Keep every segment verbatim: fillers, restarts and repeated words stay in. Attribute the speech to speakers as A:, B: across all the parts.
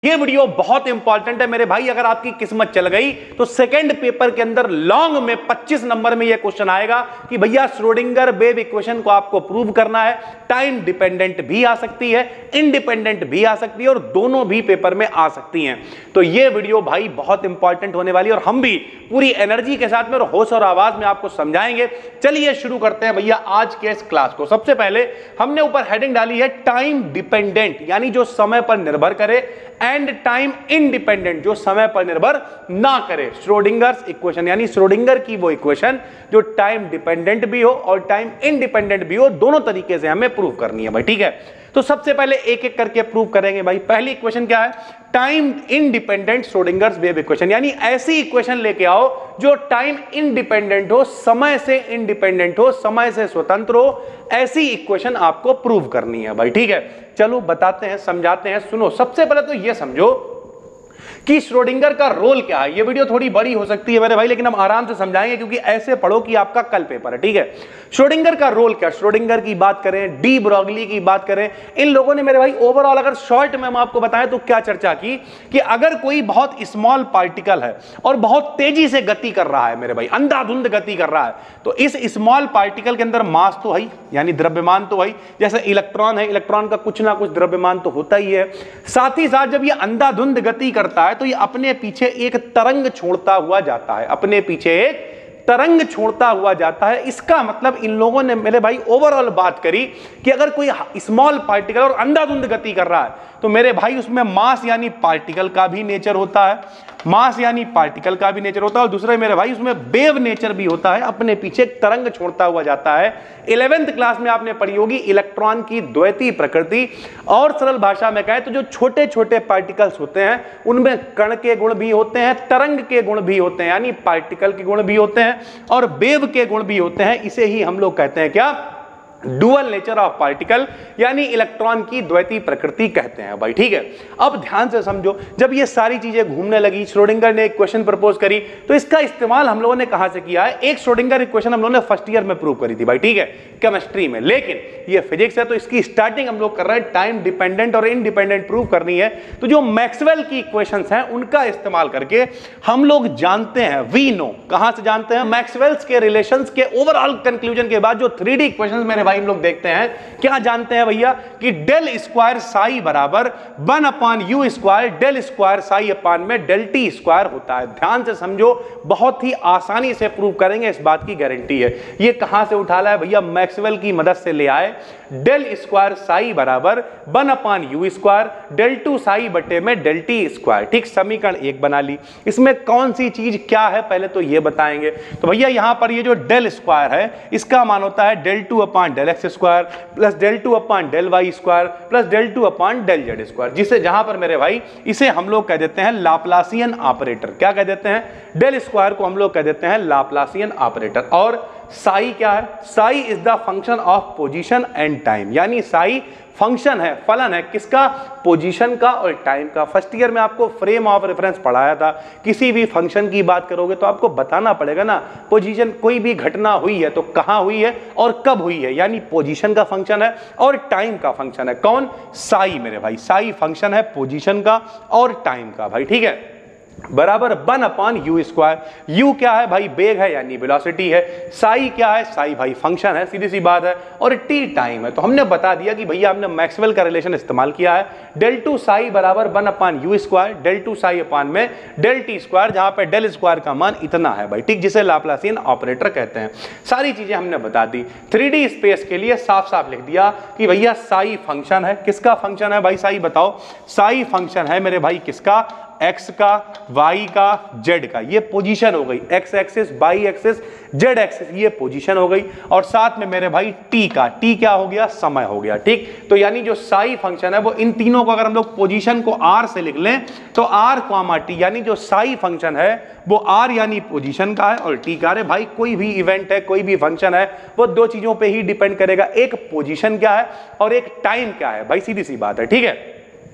A: ये वीडियो बहुत इंपॉर्टेंट है मेरे भाई। अगर आपकी किस्मत चल गई तो सेकंड पेपर के अंदर लॉन्ग में पच्चीस नंबर में यह क्वेश्चन आएगा कि भैया श्रोडिंगर वेव इक्वेशन को आपको प्रूव करना है। टाइम डिपेंडेंट भी आ सकती है, इंडिपेंडेंट भी आ सकती है और दोनों भी पेपर में आ सकती हैं। तो यह वीडियो भाई बहुत इंपॉर्टेंट होने वाली है और हम भी पूरी एनर्जी के साथ में और होश और आवाज में आपको समझाएंगे। चलिए शुरू करते हैं भैया आज के इस क्लास को। सबसे पहले हमने ऊपर हेडिंग डाली है टाइम डिपेंडेंट, यानी जो समय पर निर्भर करे, एंड टाइम इंडिपेंडेंट, जो समय पर निर्भर ना करे। श्रोडिंगर्स इक्वेशन यानी श्रोडिंगर की वो इक्वेशन जो टाइम डिपेंडेंट भी हो और टाइम इंडिपेंडेंट भी हो, दोनों तरीके से हमें प्रूव करनी है भाई। ठीक है, तो सबसे पहले एक एक करके प्रूव करेंगे भाई। पहली इक्वेशन क्या है? Time independent Schrodinger's wave equation, यानी ऐसी इक्वेशन लेके आओ जो टाइम इंडिपेंडेंट हो, समय से इंडिपेंडेंट हो, समय से स्वतंत्र हो। ऐसी इक्वेशन आपको प्रूव करनी है भाई। ठीक है, चलो बताते हैं, समझाते हैं। सुनो, सबसे पहले तो यह समझो कि श्रोडिंगर का रोल क्या है। ये वीडियो थोड़ी बड़ी हो सकती है मेरे भाई, लेकिन हम आराम से समझाएंगे क्योंकि ऐसे पढ़ो कि आपका कल पेपर है। ठीक है, श्रोडिंगर का रोल क्या? श्रोडिंगर की बात करें, डी ब्रॉगली की बात करें, इन लोगों ने मेरे भाई ओवरऑल अगर शॉर्ट में हम आपको बताएं तो क्या चर्चा की कि अगर कोई बहुत स्मॉल पार्टिकल है और बहुत तेजी से गति कर रहा है मेरे भाई, अंधाधुंध गति कर रहा है, तो इस स्मॉल पार्टिकल के अंदर मास तो है, यानी द्रव्यमान तो है। जैसे इलेक्ट्रॉन है, इलेक्ट्रॉन का कुछ ना कुछ द्रव्यमान तो होता ही है। साथ ही साथ जब ये अंधाधुंध गति करता है तो ये अपने पीछे एक तरंग छोड़ता हुआ जाता है, अपने पीछे एक तरंग छोड़ता हुआ जाता है। इसका मतलब इन लोगों ने मेरे भाई ओवरऑल बात करी कि अगर कोई स्मॉल पार्टिकल और अंधाधुंध गति कर रहा है तो मेरे भाई उसमें मास यानी पार्टिकल का भी नेचर होता है, मास यानी पार्टिकल का भी नेचर होता है, और दूसरा मेरे भाई उसमें वेव नेचर भी होता है, अपने पीछे एक तरंग छोड़ता हुआ जाता है। इलेवेंथ क्लास में आपने पढ़ी होगी इलेक्ट्रॉन की द्वैतीय प्रकृति, और सरल भाषा में कहें तो जो छोटे छोटे पार्टिकल्स होते हैं उनमें कण के गुण भी होते हैं, तरंग के गुण भी होते हैं, यानी पार्टिकल के गुण भी होते हैं और वेव के गुण भी होते हैं। इसे ही हम लोग कहते हैं क्या? डुअल नेचर ऑफ पार्टिकल, यानी इलेक्ट्रॉन की द्वैतीय प्रकृति कहते हैं भाई। ठीक है, अब ध्यान से समझो, जब ये सारी चीजें घूमने लगी, श्रोडिंगर ने एक क्वेश्चन प्रपोज करी, तो इसका इस्तेमाल हम लोगों ने कहां से किया है? एक श्रोडिंगर इक्वेशन हम लोगों ने फर्स्ट ईयर में प्रूव करी थी भाई। ठीक है, केमिस्ट्री में, लेकिन ये फिजिक्स है तो इसकी स्टार्टिंग हम लोग कर रहे हैं टाइम डिपेंडेंट और इंडिपेंडेंट प्रूव करनी है। तो जो मैक्सवेल की इक्वेशंस हैं उनका इस्तेमाल करके हम लोग जानते हैं, वी नो, कहां से जानते हैं? मैक्सवेल्स के रिलेशंस के ओवरऑल कंक्लूजन के बाद जो थ्री डी इक्वेशंस मेरे हम लोग देखते हैं, क्या जानते हैं भैया कि डेल स्क्वायर साई बराबर one upon u square del square psi upon में डेल टी स्क्वायर होता है। ध्यान से समझो, बहुत ही आसानी से प्रूव करेंगे, इस बात की गारंटी है। ये कहां से उठा लाए भैया? मैक्सवेल की मदद से ले आए। डेल स्क्वायर साई बराबर one upon u square del two psi बटे में डेल टी स्क्वायर। ठीक, समीकरण एक बना ली। इसमें कौन सी चीज क्या है पहले तो ये बताएंगे। तो भैया यहां पर ये जो डेल स्क्वायर है इसका मान होता है del two upon del x square plus del two upon del y square plus del two upon del z square, जिसे जहां पर मेरे भाई इसे हम लोग कह देते हैं लाप्लासियन ऑपरेटर। क्या कह देते हैं? डेल स्क्वायर को हम लोग कह देते हैं लाप्लासियन ऑपरेटर। और साई क्या है? Psi is the function of position and time, यानी साई फंक्शन है, फलन है किसका? पोजीशन का और टाइम का। फर्स्ट ईयर में आपको फ्रेम ऑफ रेफरेंस पढ़ाया था। किसी भी फंक्शन की बात करोगे तो आपको बताना पड़ेगा ना, पोजीशन, कोई भी घटना हुई है तो कहां हुई है और कब हुई है, यानी पोजीशन का फंक्शन है और टाइम का फंक्शन है। कौन? साई मेरे भाई। साई फंक्शन है पोजीशन का और टाइम का भाई। ठीक है, बराबर one upon u square. U क्या है भाई? वेग है, यानी वेलोसिटी है। साई क्या है? साई भाई फंक्शन है, सीधी सी बात है। और टी टाइम है। तो हमने बता दिया कि भैया हमने मैक्सवेल का रिलेशन इस्तेमाल किया है। डेल टू साई बराबर one upon u square del two psi upon में डेल टी स्क्वायर, जहां पे डेल स्क्वायर का मान इतना है भाई। ठीक, जिसे लाप्लासियन ऑपरेटर कहते हैं। सारी चीजें हमने बता दी। थ्री डी स्पेस के लिए साफ साफ लिख दिया कि भैया साई फंक्शन है। किसका फंक्शन है भाई? साई बताओ। साई फंक्शन है मेरे भाई किसका? एक्स का, वाई का, जेड का। ये पोजीशन हो गई, x axis, y axis, z axis, ये पोजीशन हो गई। और साथ में मेरे भाई टी का, टी क्या हो गया? समय हो गया। ठीक, तो यानी जो साई फंक्शन है वो इन तीनों को अगर हम लोग पोजीशन को आर से लिख लें तो आर कॉमा टी, यानी जो साई फंक्शन है वो आर यानी पोजीशन का है और टी का है भाई। कोई भी इवेंट है, कोई भी फंक्शन है, वो दो चीजों पे ही डिपेंड करेगा, एक पोजीशन क्या है और एक टाइम क्या है भाई, सीधी सी बात है। ठीक है,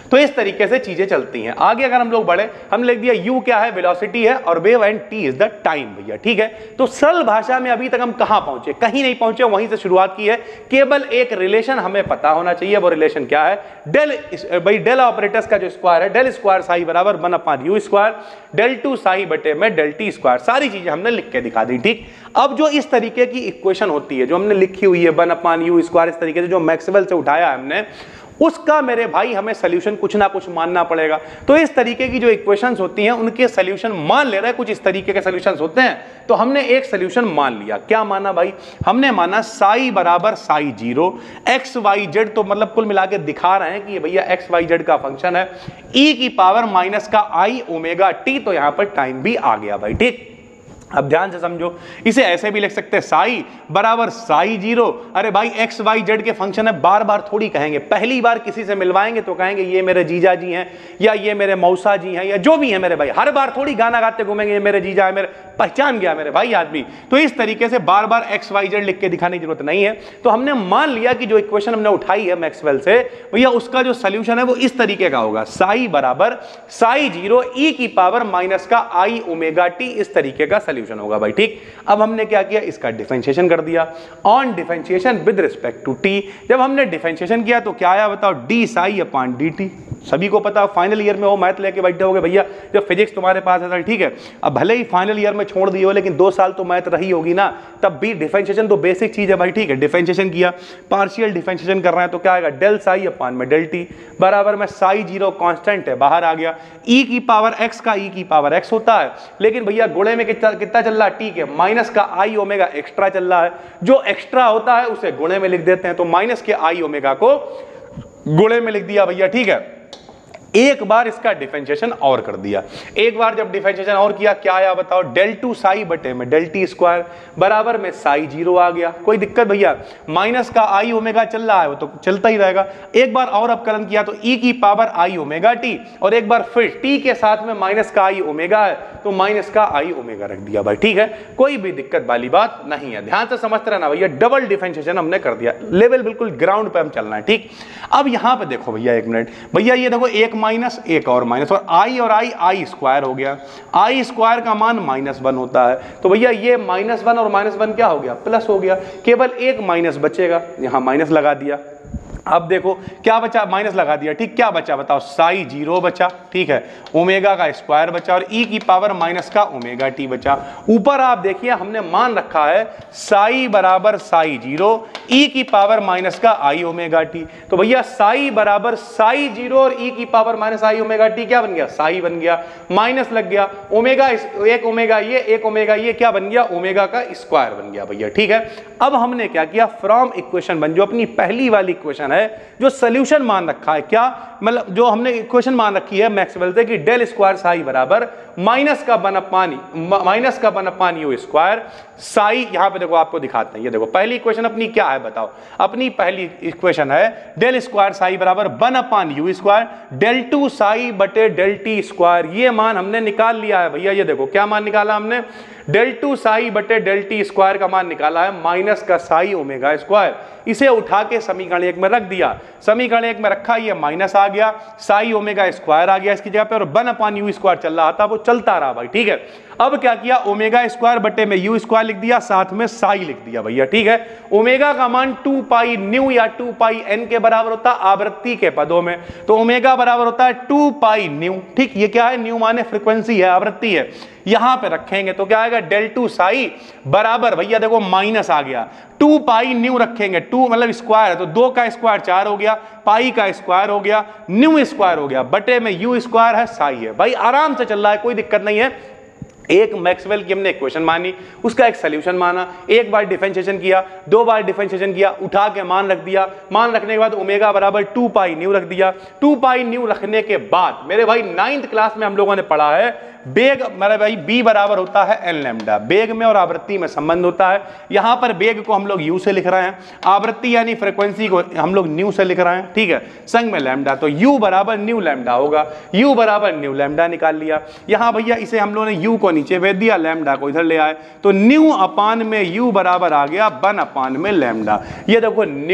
A: तो इस तरीके से चीजें चलती हैं। आगे अगर हम लोग बढ़े, हमने लिख दिया u क्या है, वेलोसिटी है, और wave and t is the time भैया, ठीक है। तो सरल भाषा में अभी तक हम कहां पहुंचे, कहीं नहीं पहुंचे, वहीं से शुरुआत की है। केवल एक रिलेशन हमें पता होना चाहिए, वो रिलेशन क्या है, डेल भाई डेल ऑपरेटर्स का जो स्क्वायर है, डेल स्क्वायर साई बराबर one upon u square, del two psi बटे में डेल टी स्क्वायर, सारी चीजें हमने लिख के दिखा दी, ठीक। अब जो इस तरीके की इक्वेशन होती है जो हमने लिखी हुई है वन अपॉन यू स्क्वायर, इस तरीके से जो मैक्सवेल से उठाया है हमने, उसका मेरे भाई हमें सोल्यूशन कुछ ना कुछ मानना पड़ेगा। तो इस तरीके की जो इक्वेशंस होती हैं उनके सोल्यूशन मान ले रहे हैं, कुछ इस तरीके के सोल्यूशंस होते हैं। तो हमने एक सोल्यूशन मान लिया, क्या माना भाई, हमने माना साई बराबर psi zero x y z, तो मतलब कुल मिला के दिखा रहे हैं कि ये भैया एक्स वाई जेड का फंक्शन है, ई की पावर माइनस का आई ओमेगा टी, तो यहां पर टाइम भी आ गया भाई, ठीक। अब ध्यान से समझो, इसे ऐसे भी लिख सकते हैं साई बराबर साई जीरो, अरे भाई एक्स वाई जेड के फंक्शन है, बार बार थोड़ी कहेंगे, पहली बार किसी से मिलवाएंगे तो कहेंगे ये मेरे जीजा जी हैं, या ये मेरे मौसा जी हैं, या जो भी है मेरे भाई, हर बार थोड़ी गाना गाते घूमेंगे ये मेरे जीजा है, मेरे पहचान गया मेरे भाई आदमी। तो इस तरीके से बार बार एक्स वाई जेड लिख के दिखाने की जरूरत नहीं है। तो हमने मान लिया कि जो इक्वेशन हमने उठाई है मैक्सवेल से, भैया उसका जो सोल्यूशन है वो इस तरीके का होगा, साई बराबर साई जीरो ई की पावर माइनस का आई ओमेगा टी, इस तरीके का सोल्यूशन होगा भाई, ठीक। अब हमने क्या किया, इसका डिफरेंशिएशन कर दिया, on differentiation with respect to t. जब हमने डिफरेंशिएशन किया तो क्या आया बताओ, d psi upon d t. सभी को पता, फाइनल ईयर में वो मैथ लेके बैठे होगे भैया, जब फिजिक्स तुम्हारे पास है, ठीक है। अब भले ही फाइनल ईयर में छोड़ दिए हो, लेकिन दो साल तो मैथ रही होगी ना, तब भी डिफरेंशिएशन तो बेसिक चीज है भाई, ठीक है। डिफरेंशिएशन किया, पार्शियल डिफरेंशिएशन कर रहे हैं, तो क्या आएगा, डेल साई अपॉन में डेल टी बराबर में साई जीरो कांस्टेंट है, बाहर आ गया, ई की पावर एक्स का ई की पावर एक्स होता है, लेकिन भैया गुणे में कितना कितना चल रहा है, टी के माइनस का आई ओमेगा एक्स्ट्रा चल रहा है, जो एक्स्ट्रा होता है उसे गुणे में लिख देते हैं, तो माइनस के आई ओमेगा को गुणे में लिख दिया भैया, ठीक है। एक बार इसका डिफरेंशिएशन और कर दिया, एक बार जब डिफरेंशिएशन और किया, क्या आया बताओ, डेल टू साई बटे में डेल टी स्क्वायर बराबर में साई जीरो आ गया। कोई दिक्कत भैया, माइनस का आई ओमेगा चल रहा है वो तो चलता ही रहेगा। एक बार और अपकलन किया तो ई की पावर आई ओमेगा टी, और एक बार फिर टी के साथ में माइनस का आई ओमेगा है तो माइनस का आई ओमेगा रख दिया भाई, ठीक है। कोई भी दिक्कत वाली बात नहीं है, ध्यान से समझते रहना भैया, डबल डिफरेंशिएशन हमने कर दिया, लेवल बिल्कुल ग्राउंड पे हम चलना है, ठीक। अब यहां पे देखो भैया, एक मिनट भैया, ये देखो एक माइनस एक और माइनस, और आई और आई आई स्क्वायर हो गया, आई स्क्वायर का मान माइनस वन होता है, तो भैया ये माइनस वन और माइनस वन क्या हो गया, प्लस हो गया, केवल एक माइनस बचेगा, यहां माइनस लगा दिया। अब देखो क्या बचा, माइनस लगा दिया, ठीक, क्या बचा बताओ, साई जीरो बचा, ठीक है, ओमेगा का स्क्वायर बचा, और ई की पावर माइनस का ओमेगा टी बचा। ऊपर आप देखिए हमने मान रखा है साई बराबर साई जीरो ई की पावर माइनस का आई ओमेगा टी, तो भैया साई बराबर साई जीरो और ई की power minus i omega t क्या बन गया, साई बन गया, माइनस लग गया, ओमेगा एक ओमेगा ये एक ओमेगा ये क्या बन गया, ओमेगा का स्क्वायर बन गया भैया, ठीक है। अब हमने क्या किया, फ्रॉम इक्वेशन वन, जो अपनी पहली वाली इक्वेशन है, जो सोल्यूशन मान रखा है, क्या मतलब जो हमने इक्वेशन मान रखी है मैक्सवेल से कि डेल स्क्वायर साई बराबर माइनस का वन अपॉन माइनस का one upon u square psi, यहां पे देखो आपको दिखाते हैं, ये देखो पहली इक्वेशन अपनी क्या है बताओ, अपनी पहली इक्वेशन है डेल स्क्वायर साई बराबर one upon u square del two psi बटे डेल टी स्क्वायर, ये मान हमने निकाल लिया है भैया। ये देखो क्या मान निकाला हमने, डेल टू साई बटे डेल टी स्क्वायर का मान निकाला है माइनस का साई ओमेगा स्क्वायर, इसे उठा के समीकरण एक में रख दिया, समीकरण एक में रखा, ये माइनस आ गया, साई ओमेगा स्क्वायर आ गया इसकी जगह पे, और वन अपॉन यू स्क्वायर चल रहा था वो चलता रहा भाई, ठीक है। अब क्या किया, ओमेगा स्क्वायर बटे में यू स्क्वायर लिख दिया, साथ में साई लिख दिया भैया, ठीक है। ओमेगा का मान टू पाई न्यू या टू पाई एन के बराबर होता है आवृत्ति के पदों में, तो ओमेगा बराबर होता है टू पाई न्यू, ठीक। ये क्या है, न्यू माने फ्रीक्वेंसी है, आवृत्ति है, यहां पे रखेंगे तो क्या आएगा, डेल टू साई बराबर भैया देखो माइनस आ गया, टू पाई न्यू रखेंगे, टू मतलब स्क्वायर है तो दो का स्क्वायर चार हो गया, पाई का स्क्वायर हो गया, न्यू स्क्वायर हो गया, बटे में यू स्क्वायर है, साई है भाई, आराम से चल रहा है, कोई दिक्कत नहीं है। एक मैक्सवेल की हमने इक्वेशन मानी, उसका एक सोल्यूशन माना, एक बार डिफरेंशिएशन किया, दो बार डिफरेंशिएशन किया, उठा के मान रख दिया, मान रखने के बाद ओमेगा बराबर टू पाई न्यू रख दिया, टू पाई न्यू रखने के बाद मेरे भाई नाइन्थ क्लास में हम लोगों ने पढ़ा है बेग, मेरे भाई बी बराबर होता है एन लैम्डा, बेग में और आवृत्ति में संबंध होता है, यहां पर बेग को हम लोग यू से लिख रहे हैं, आवृत्ति यानी फ्रीक्वेंसी को हम लोग न्यू से लिख रहे हैं, ठीक है, संग में लैम्डा, तो यू बराबर न्यू लैम्डा होगा, यू बराबर न्यू लैम्डा निकाल लिया, यहां भैया इसे हम लोगों ने यू को नीचे भेज दिया, लैम्डा को इधर ले आए, तो न्यू अपान में यू बराबर आ गया वन अपान में लैम्डा। ये देखो न्यू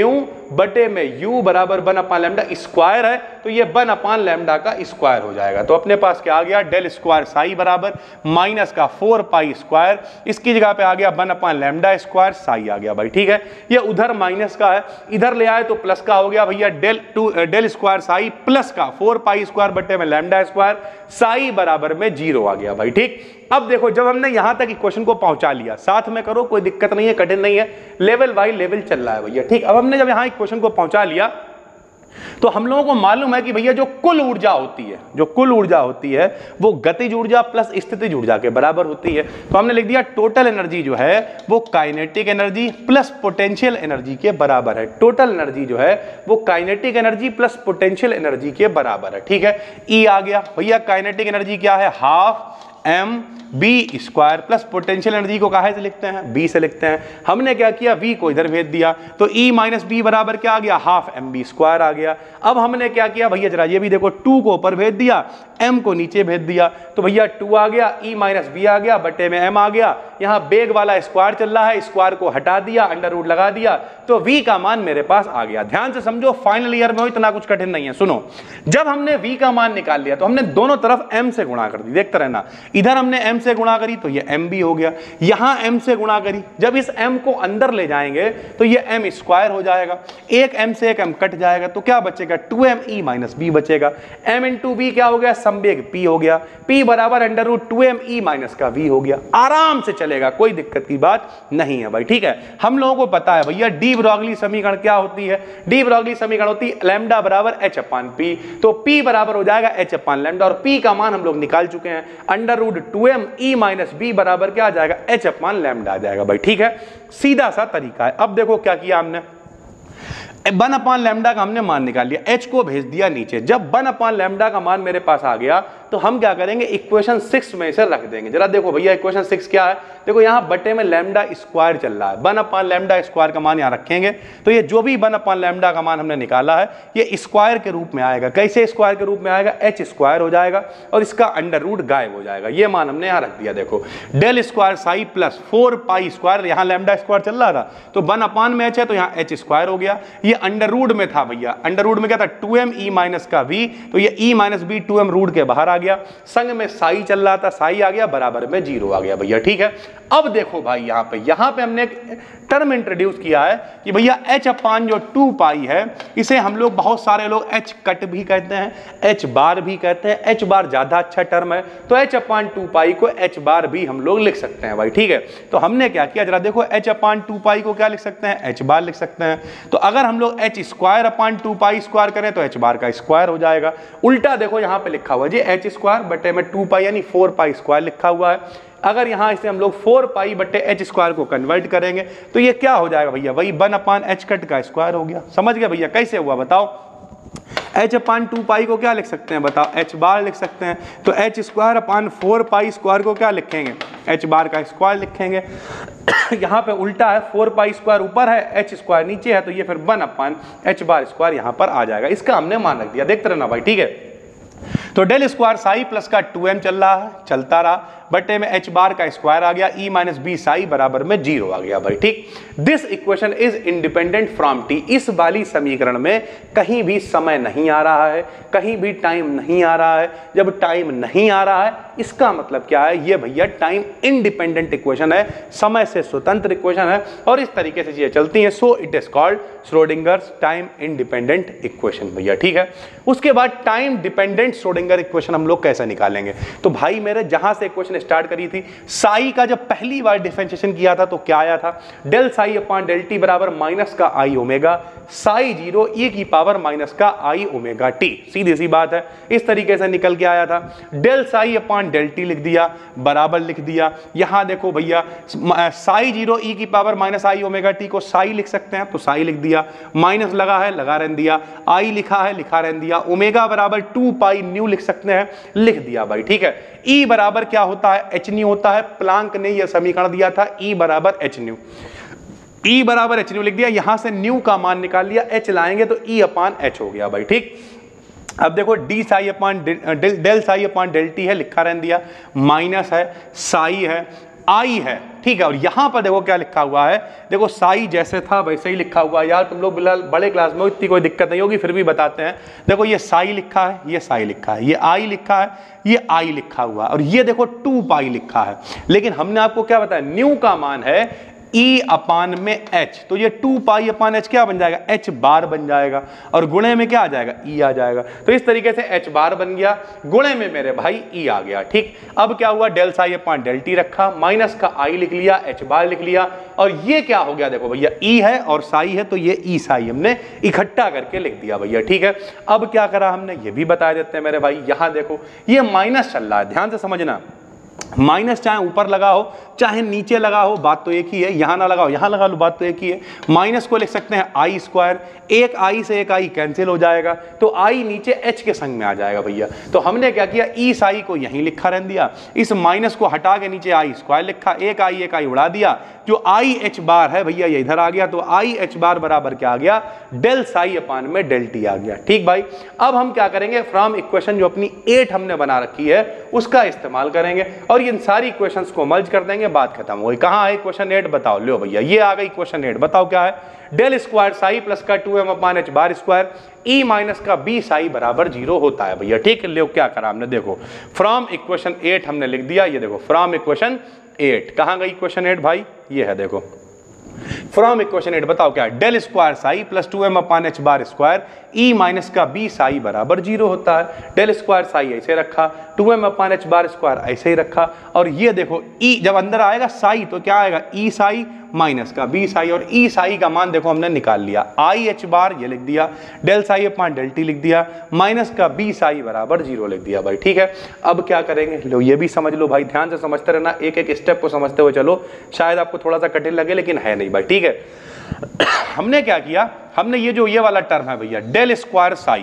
A: बटे में u बराबर वन अपान लैम्डा स्क्वायर है, तो ये वन अपान लैम्डा का स्क्वायर हो जाएगा। तो अपने पास क्या आ गया, डेल स्क्वायर साई बराबर माइनस का फोर पाई स्क्वायर, इसकी जगह पे आ गया one upon lambda square psi आ गया भाई। ठीक है, ये उधर माइनस का है, इधर ले आए तो प्लस का हो गया भैया, del two del square psi plus का फोर पाई स्क्वायर बटे में लैम्डा स्क्वायर साई बराबर में जीरो आ गया भाई। ठीक, अब देखो जब हमने यहां तक इक्वेशन को पहुंचा लिया, साथ में करो कोई दिक्कत नहीं है, कठिन नहीं है, लेवल बाय लेवल चल रहा है भैया। ठीक, अब हमने जब यहां इक्वेशन को पहुंचा लिया तो हम लोगों को मालूम है कि भैया जो कुल ऊर्जा होती है, जो कुल ऊर्जा होती है वो गतिज ऊर्जा प्लस स्थितिज ऊर्जा के बराबर होती है। तो हमने लिख दिया टोटल एनर्जी जो है वो kinetic energy plus potential energy के बराबर है। टोटल एनर्जी जो है वो kinetic energy plus potential energy के बराबर है। ठीक है, ई आ गया भैया, काइनेटिक एनर्जी क्या है, half m v square plus potential energy को काहे से लिखते हैं, बी से लिखते हैं। हमने क्या किया, v को इधर भेज दिया, तो E माइनस बी बराबर क्या आ गया, हाफ एम बी स्क्वायर आ गया। अब हमने क्या किया भैया, जरा ये भी देखो, टू को ऊपर भेज दिया, m को नीचे भेज दिया, तो भैया टू आ गया, E माइनस बी आ गया, बटे में m आ गया। यहाँ बेग वाला स्क्वायर चल रहा है, स्क्वायर को हटा दिया, अंडर रूट लगा दिया, तो v का मान मेरे पास आ गया। ध्यान से समझो, फाइनल ईयर में हो, इतना कुछ कठिन नहीं है। सुनो, जब हमने v का मान निकाल लिया तो हमने दोनों तरफ m से गुणा कर दी, देखते रहना, इधर हमने m से गुणा करी तो ये m भी हो गया, यहां m से गुणा करी, जब इस m को अंदर ले जाएंगे तो ये m स्क्वायर हो जाएगा, एक m से एक m कट जाएगा, तो क्या बचेगा, two m e minus v बचेगा। m इंटू बी क्या हो गया, समवेग p हो गया, p बराबर under root two m e minus का v हो गया। आराम से चलेगा, कोई दिक्कत की बात नहीं है भाई। ठीक है, हम लोगों को पता है भैया डी ब्रॉगली समीकरण क्या होती है, डी ब्रॉगली समीकरण होती है लैम्डा बराबर h अपान पी, तो p बराबर हो जाएगा h अपान लैम्डा, और p का मान हम लोग निकाल चुके हैं, under root two m e minus v बराबर क्या आ जाएगा, h अपान लैम्डा आ जाएगा भाई। ठीक है, सीधा सा तरीका है। अब देखो क्या किया हमने, वन अपान लैम्डा का हमने मान निकाल लिया, h को भेज दिया नीचे। जब वन अपान लैम्डा का मान मेरे पास आ गया तो हम क्या करेंगे, इक्वेशन सिक्स में इसे रख देंगे। जरा देखो भैया इक्वेशन सिक्स क्या है, देखो यहाँ बटे में लैम्डा स्क्वायर चल रहा है, वन अपान लैम्डा स्क्वायर का मान यहाँ रखेंगे, तो ये जो भी वन अपान लैम्डा का मान हमने निकाला है ये स्क्वायर के रूप में आएगा। कैसे स्क्वायर के रूप में आएगा, एच स्क्वायर हो जाएगा और इसका अंडर रूट गायब हो जाएगा। ये मान हमने यहाँ रख दिया। देखो del square psi plus four pi square, यहाँ लैम्डा स्क्वायर चल रहा था तो वन अपान में एच है तो यहाँ एच स्क्वायर हो गया। ये अंडर रूट में था भैया, अंडर रूट में क्या था, टू एम ई माइनस का v, तो ये e minus v two m root के बाहर आ गया, संग में साई चल रहा था, साई आ गया, बराबर में जीरो आ गया भैया। ठीक है, अब देखो भाई यहाँ पे यहाँ पे हमने एक टर्म इंट्रोड्यूस किया है कि भैया h अपान जो टू पाई है इसे हम लोग, बहुत सारे लोग h कट भी कहते हैं, h बार भी कहते हैं, h बार ज्यादा अच्छा टर्म है, तो h अपान टू पाई को h बार भी हम लोग लिख सकते हैं भाई। ठीक है, तो हमने क्या किया, जरा देखो h अपान टू पाई को क्या लिख सकते हैं, h बार लिख सकते हैं। तो अगर हम लोग h square upon two pi square करें तो h बार का स्क्वायर हो जाएगा। उल्टा देखो यहाँ पे लिखा हुआ है जी, h स्क्वायर बटे में टू पाई यानी फोर पाई स्क्वायर लिखा हुआ है। अगर यहाँ इसे हम लोग फोर पाई बटे एच स्क्वायर को कन्वर्ट करेंगे तो ये क्या हो जाएगा भैया, वही वन अपान एच कट का स्क्वायर हो गया। समझ गया भैया कैसे हुआ, बताओ। एच अपान टू पाई को क्या लिख सकते हैं, बताओ, एच बार लिख सकते हैं। तो h square upon four pi square को क्या लिखेंगे, एच बार का स्क्वायर लिखेंगे। यहाँ पे उल्टा है, फोर पाई स्क्वायर ऊपर है, एच स्क्वायर नीचे है, तो ये फिर one upon h bar square यहाँ पर आ जाएगा। इसका हमने मान रख दिया, देखते रहना भाई। ठीक है, तो डेल स्क्वायर साई प्लस का टू एम चल रहा है, चलता रहा, बटे में एच बार का स्क्वायर आ गया, ई माइनस बी साई बराबर में जीरो आ गया भाई। ठीक, this equation is independent from t. इस वाली समीकरण में कहीं भी समय नहीं आ रहा है, कहीं भी टाइम नहीं आ रहा है। जब टाइम नहीं आ रहा है इसका मतलब क्या है, ये भैया टाइम इंडिपेंडेंट इक्वेशन है, समय से स्वतंत्र इक्वेशन है, और इस तरीके से चीजें चलती हैं। So it is called Schrodinger's time independent equation भैया। ठीक है, उसके बाद टाइम डिपेंडेंट श्रोडिंगर इक्वेशन हम लोग कैसे निकालेंगे, तो भाई मेरे जहां से इक्वेशन स्टार्ट करी थी, साई का जब पहली बार डिफरेंशिएशन किया था तो क्या आया था, del psi upon del t बराबर माइनस का i omega psi zero e की पावर माइनस का आई ओमेगा टी। सीधी सी बात है, इस तरीके से निकल के आया था। Del psi upon del T लिख दिया, बराबर लिख दिया। यहां देखो भैया साई जीरो ई की power minus i omega t को साई लिख सकते हैं, तो साई लिख दिया, माइनस लगा है लगा रहने दिया, आई लिखा है लिखा रहने दिया, ओमेगा बराबर टू पाई न्यू लिख सकते हैं, लिख दिया भाई। ठीक है, ई बराबर क्या होता है, एच न्यू होता है। प्लांक ने यह समीकरण दिया था, ई बराबर एच न्यू, ई बराबर एच न्यू लिख दिया, यहां से न्यू का मान निकाल लिया, एच लाएंगे तो ई अपान एच हो गया भाई। ठीक, अब देखो d psi upon del psi upon del T है, लिखा रहने दिया, माइनस है, साई है, आई है, ठीक है। और यहां पर देखो क्या लिखा हुआ है, देखो साई जैसे था वैसे ही लिखा हुआ है। यार तुम लोग बिल्कुल बड़े क्लास में हो, इतनी कोई दिक्कत नहीं होगी, फिर भी बताते हैं। देखो ये साई लिखा है, ये साई लिखा है, ये आई लिखा है, ये आई लिखा हुआ है, और ये देखो टू पाई लिखा है। लेकिन हमने आपको क्या बताया, न्यू का मान है ई अपान में एच, तो ये टू पाई अपान एच क्या बन जाएगा, एच बार बन जाएगा, और गुणे में क्या आ जाएगा, ई आ जाएगा। तो इस तरीके से एच बार बन गया, गुणे में मेरे भाई ई आ गया, ठीक। अब क्या हुआ, del psi upon del t रखा, माइनस का आई लिख लिया, एच बार लिख लिया, और ये क्या हो गया, देखो भैया ई है और साई है, तो ये ई साई हमने इकट्ठा करके लिख दिया भैया, ठीक है। अब क्या करा हमने, ये भी बता देते हैं मेरे भाई। यहां देखो ये माइनस चल रहा है, ध्यान से समझना, माइनस चाहे ऊपर लगा हो चाहे नीचे लगा हो, बात तो एक ही है। यहां ना लगाओ यहां लगा लो, बात तो एक ही है। माइनस को लिख सकते हैं आई स्क्वायर, एक आई से एक आई कैंसिल हो जाएगा, तो आई नीचे एच के संग में आ जाएगा भैया। तो हमने क्या किया, ई साई को यहीं लिखा रहने दिया, इस माइनस को हटा के नीचे आई स्क्वायर लिखा, एक आई एक आई उड़ा दिया, जो आई एच बार है भैया ये इधर आ गया, तो आई एच बार बराबर क्या आ गया, डेल साई अपान में डेल टी आ गया, ठीक भाई। अब हम क्या करेंगे, फ्रॉम इक्वेशन जो अपनी एट हमने बना रखी है उसका इस्तेमाल करेंगे और इन सारी इक्वेशंस को मर्ज कर देंगे, बात खत्म हो गई। कहां है इक्वेशन एट, बताओ, लो भैया ये आ गई इक्वेशन एट, बताओ क्या है, डेल स्क्वायर साई प्लस का two m upon h bar square e minus का बी साई बराबर जीरो होता है भैया, ठीक। लो क्या करा हमने, देखो फ्रॉम इक्वेशन एट हमने लिख दिया, ये देखो फ्रॉम इक्वेशन एट, कहां गई इक्वेशन एट भाई, ये है देखो फ्रॉम इक्वेशन एट, बताओ क्या है, del square psi plus two m upon h bar square e minus का बी साई बराबर जीरो होता है। डेल स्क्वायर साई ऐसे रखा, two m upon h bar square ऐसे ही रखा, और ये देखो ई जब अंदर आएगा साई तो क्या आएगा, ई साई माइनस का बी साई, और ई साई का मान देखो हमने निकाल लिया, आई एच बार ये लिख दिया, del psi upon del T लिख दिया, माइनस का बी साई बराबर जीरो लिख दिया भाई, ठीक है। अब क्या करेंगे, लो ये भी समझ लो भाई, ध्यान से समझते रहना, एक एक स्टेप को समझते हुए चलो, शायद आपको थोड़ा सा कठिन लगे लेकिन है नहीं भाई, ठीक है। हमने क्या किया, हमने ये जो ये वाला टर्म है भैया डेल स्क्वायर साई,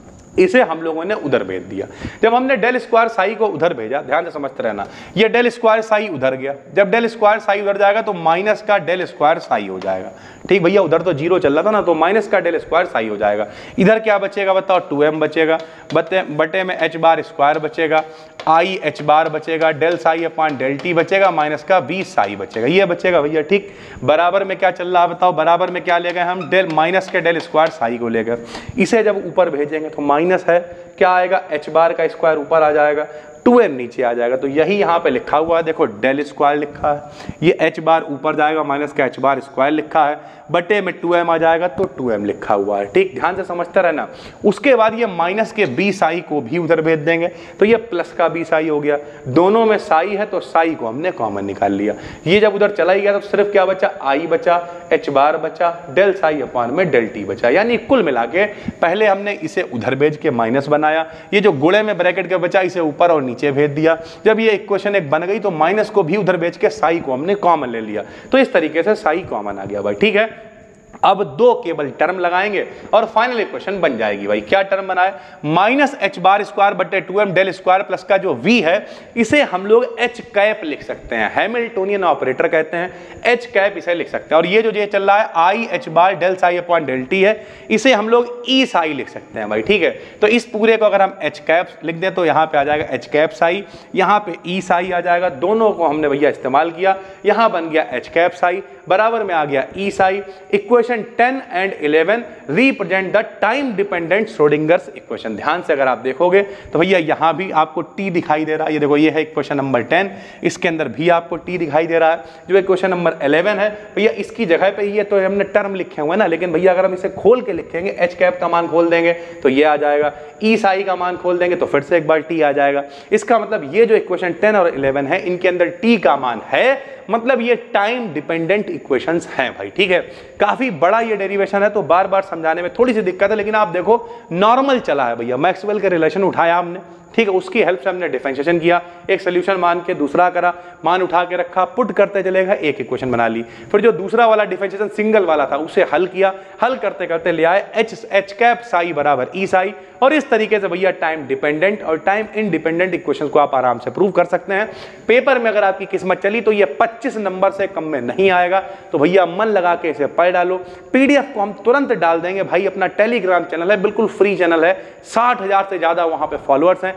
A: इसे हम लोगों ने उधर भेज दिया। जब हमने डेल स्क्वायर साई को उधर भेजा, ध्यान से समझते रहना, ये डेल स्क्वायर साई उधर गया, जब डेल स्क्वायर साई उधर जाएगा तो माइनस का डेल स्क्वायर साई हो जाएगा, ठीक भैया। उधर तो जीरो चल रहा था ना, तो माइनस का डेल स्क्वायर साई हो जाएगा। इधर क्या बचेगा बताओ, टू एम बचेगा, बटे बटे में एच बार स्क्वायर बचेगा, आई एच बार बचेगा, del psi upon del T बचेगा, माइनस का बी साई बचेगा, ये बचेगा भैया, ठीक। बराबर में क्या चल रहा है बताओ, बराबर में क्या ले गए हम, डेल माइनस के डेल स्क्वायर साई को ले गए, इसे जब ऊपर भेजेंगे तो माइनस है, क्या आएगा, एच बार का स्क्वायर ऊपर आ जाएगा, टू एम नीचे आ जाएगा, तो यही यहाँ पे लिखा हुआ है, देखो डेल स्क्वायर लिखा है, ये एच बार ऊपर जाएगा, माइनस का एच बार स्क्वायर लिखा है, बटे में टू एम आ जाएगा, तो टू एम लिखा हुआ है, ठीक। ध्यान से समझते रहना। उसके बाद ये माइनस के बी साई को भी उधर भेज देंगे, तो ये प्लस का बी साई हो गया, दोनों में साई है तो साई को हमने कॉमन निकाल लिया, ये जब उधर चला ही गया तो सिर्फ क्या बचा, आई बचा, एच बार बचा, डेल साई अपान में डेल टी बचा, यानी कुल मिला के पहले हमने इसे उधर भेज के माइनस बनाया, ये जो गुणे में ब्रैकेट के बचा इसे ऊपर और नीचे भेज दिया, जब ये इक्वेशन एक बन गई तो माइनस को भी उधर भेज के साई को हमने कॉमन ले लिया, तो इस तरीके से साई कॉमन आ गया भाई, ठीक है। अब दो केवल टर्म लगाएंगे और फाइनल इक्वेशन बन जाएगी भाई। क्या टर्म बनाए, माइनस एच बार स्क्वायर बटे two M del square plus का जो v है इसे हम लोग एच कैप लिख सकते हैं, हैमिल्टोनियन ऑपरेटर कहते हैं, एच कैप इसे लिख सकते हैं। और ये जो ये चल रहा है I H bar del psi upon del T है, इसे हम लोग ई साई लिख सकते हैं भाई, ठीक है। तो इस पूरे को अगर हम एच कैप लिख दें तो यहाँ पे आ जाएगा एच कैप साई, यहाँ पे ई साई आ जाएगा, दोनों को हमने भैया इस्तेमाल किया, यहाँ बन गया एच कैप साई, बराबर में आ गया E psi. Equation ten and eleven represent the time dependent Schrodinger's equation. ध्यान से अगर आप देखोगे तो भैया यहाँ भी आपको टी दिखाई दे रहा है, ये देखो ये है इक्वेशन नंबर टेन, इसके अंदर भी आपको टी दिखाई दे रहा है। जो इक्वेशन नंबर इलेवन है भैया इसकी जगह पे ये तो हमने टर्म लिखे हुए ना, लेकिन भैया अगर हम इसे खोल के लिखेंगे, एच कैप का मान खोल देंगे तो ये आ जाएगा, ई साई का मान खोल देंगे तो फिर से एक बार टी आ जाएगा। इसका मतलब ये जो इक्वेशन टेन और इलेवन है इनके अंदर टी का मान है, मतलब ये टाइम डिपेंडेंट इक्वेशंस हैं भाई, ठीक है। काफी बड़ा ये डेरिवेशन है तो बार बार समझाने में थोड़ी सी दिक्कत है, लेकिन आप देखो नॉर्मल चला है भैया, मैक्सवेल के रिलेशन उठाया हमने, ठीक है, उसकी हेल्प से हमने डिफरेंशिएशन किया, एक सोल्यूशन मान के दूसरा करा, मान उठा के रखा, पुट करते चलेगा, एक इक्वेशन बना ली। फिर जो दूसरा वाला डिफरेंशिएशन सिंगल वाला था उसे हल किया, हल करते करते ले आए एच एच कैप साई बराबर ई साई, और इस तरीके से भैया टाइम डिपेंडेंट और टाइम इंडिपेंडेंट इक्वेशंस को आप आराम से प्रूव कर सकते हैं। पेपर में अगर आपकी किस्मत चली तो ये पच्चीस नंबर से कम में नहीं आएगा, तो भैया मन लगा के इसे पढ़ डालो। पीडीएफ को हम तुरंत डाल देंगे भाई, अपना टेलीग्राम चैनल है, बिल्कुल फ्री चैनल है, साठ हजार से ज्यादा वहां पे फॉलोअर्स हैं,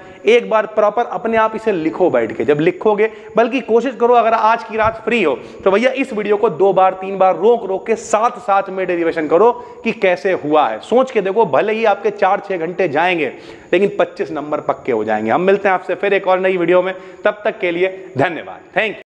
A: एक बार प्रॉपर अपने आप इसे लिखो बैठ के। जब लिखोगे, बल्कि कोशिश करो अगर आज की रात फ्री हो तो भैया इस वीडियो को दो बार तीन बार रोक रोक के साथ साथ में डेरिवेशन करो कि कैसे हुआ है। सोच के देखो, भले ही आपके चार छह घंटे जाएंगे लेकिन पच्चीस नंबर पक्के हो जाएंगे। हम मिलते हैं आपसे फिर एक और नई वीडियो में, तब तक के लिए धन्यवाद, थैंक यू।